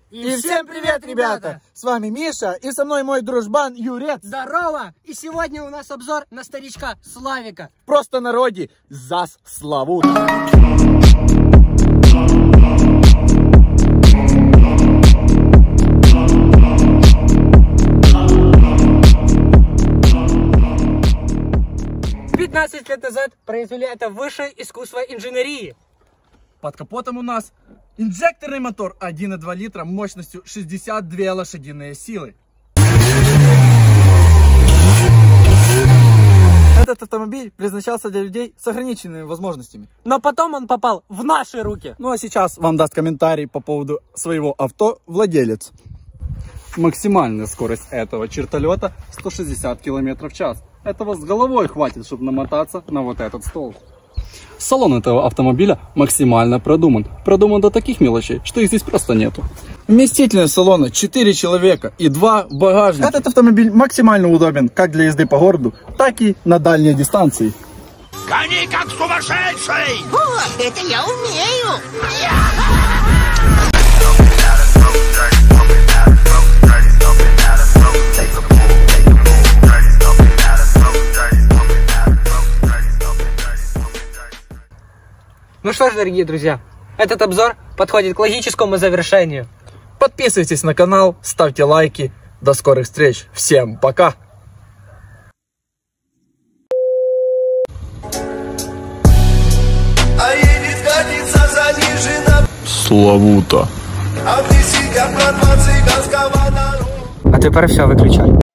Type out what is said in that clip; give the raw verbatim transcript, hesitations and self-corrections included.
И всем привет, ребята! С вами Миша, и со мной мой дружбан Юрец. Здорово! И сегодня у нас обзор на старичка Славика. Просто народе ЗАЗ Славута. пятнадцать лет назад произвели это высшее искусство инженерии. Под капотом у нас инжекторный мотор один и два литра мощностью шестьдесят две лошадиные силы. Этот автомобиль предназначался для людей с ограниченными возможностями. Но потом он попал в наши руки. Ну а сейчас вам даст комментарий по поводу своего авто владелец. Максимальная скорость этого чертолета сто шестьдесят километров в час. Этого с головой хватит, чтобы намотаться на вот этот стол. Салон этого автомобиля максимально продуман. Продуман до таких мелочей, что их здесь просто нету. Вместительность салона четыре человека и два багажника. Этот автомобиль максимально удобен как для езды по городу, так и на дальние дистанции. Гони как сумасшедший! О, это я умею! Ну что ж, дорогие друзья, этот обзор подходит к логическому завершению. Подписывайтесь на канал, ставьте лайки. До скорых встреч. Всем пока. А едет, катится занижена Славута. А в лесе, как братва цыганского народа. А ты пора все выключай.